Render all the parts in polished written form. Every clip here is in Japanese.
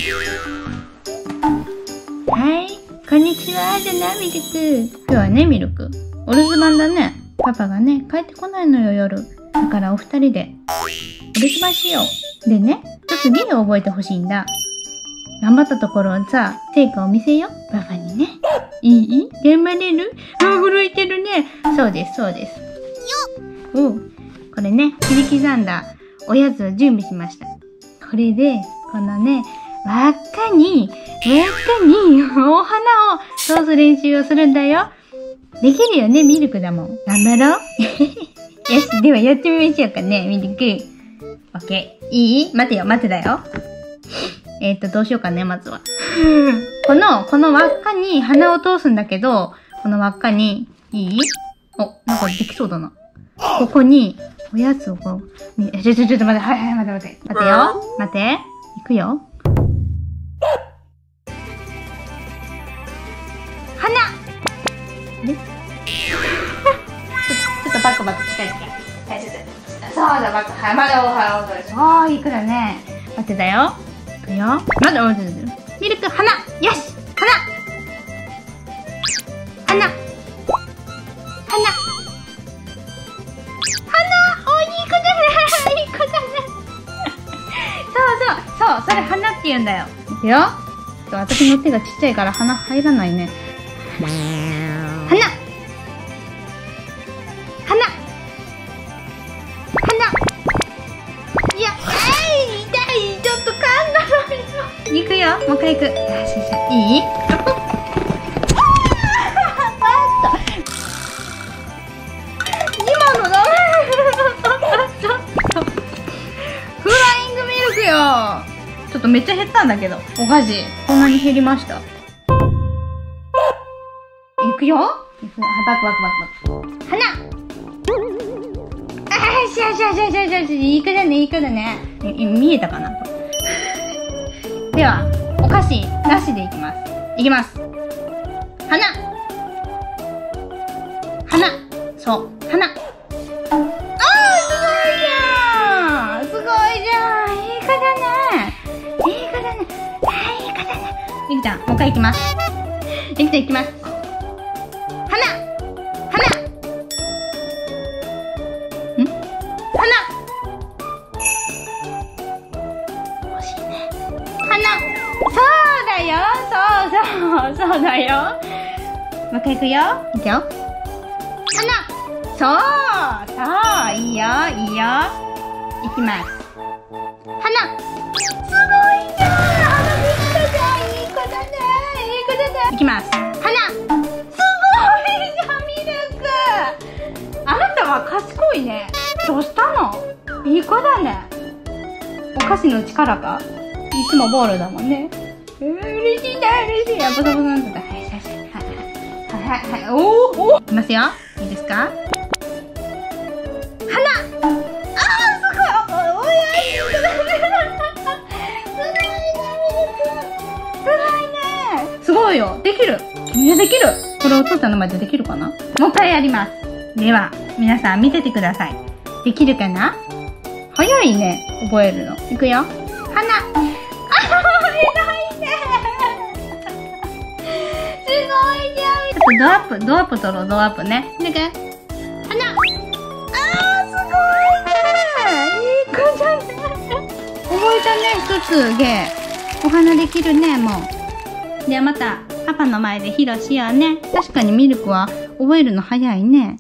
はい、こんにちはじゃな、ミルク。今日はね、ミルク。お留守番だね。パパがね、帰ってこないのよ、夜。だからお二人で、お留守番しよう。でね、ちょっとリードを覚えてほしいんだ。頑張ったところをさ、成果を見せよ。パパにね。いい？頑張れる？震えてるね。そうです、そうです。よっ！これね、切り刻んだおやつを準備しました。これで、このね、輪っかにお花を通す練習をするんだよ。できるよね、ミルクだもん。頑張ろう。よし、ではやってみましょうかね、ミルク。オッケー。いい？待てよ、待てだよ。どうしようかね、まずは。この輪っかに花を通すんだけど、この輪っかに、いい？お、なんかできそうだな。ここに、おやつをこう、ちょっと待って、はい、待てよ。待て。いくよ。花！ちょっとバック近い。はい、そうだ、バック。はい、まだおはようと。そう、いくだね。待ってだよ。いくよ。まだ待って。ミルク、花！よし！花！お、いい子だね。いい子だね。そう、それ花って言うんだよ。いくよ。私の手がちっちゃいから花入らないね。花！いや、痛い。ちょっと噛んだのに。いくよ。もう一回いく。よし。いい？今のダメ。ちょっと。フライングミルクよ。ちょっとめっちゃ減ったんだけど。お菓子。こんなに減りました。いくよ。バック。花！いい子だね。見えたかな？では、お菓子なしでいきます。花！そう、花！すごいじゃん。いい子だね。ゆきちゃん、もう一回いきます。そうだよ。もう一回いくよ。花！そう、いいよ。いきます。花！すごいじゃん。花できたじゃん。いい子だね。いきます。花！すごいじゃん、ミルク。あなたは賢いね。どうしたの？いい子だね。お菓子の力か？いつもボールだもんね。嬉しい。ボソボソなんだ。はい。おー。いきますよ。いいですか？花！すごい。おやすみ。すごいよ。できる。君はできる。これお父さんの前でできるかな？もう一回やります。では、皆さん見ててください。できるかな？早いね。覚えるの。いくよ。花！ドアップ取ろう、ドアップね。花！すごいね。いい子じゃん。覚えたね、一つ芸。お花できるね、もう。ではまた、パパの前で披露しようね。確かにミルクは覚えるの早いね。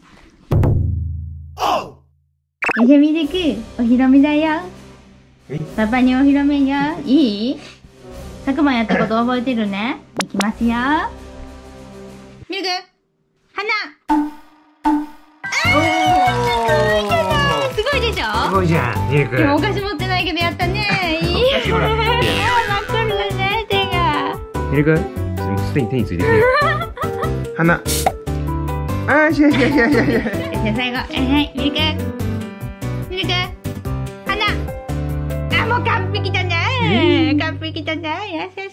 ミルク、お披露目だよ。パパにお披露目よ。いい？昨晩やったこと覚えてるね。いきますよ。ミルク、花！すごいでしょ？ すごいじゃん、ミルク。 でもお菓子持ってないけどやったね。いい？ほら。真っ黒だね、手が。 ミルク、すでに手についてる。花。違う。 最後、はい、ミルク、花。もう完璧だね。優しい。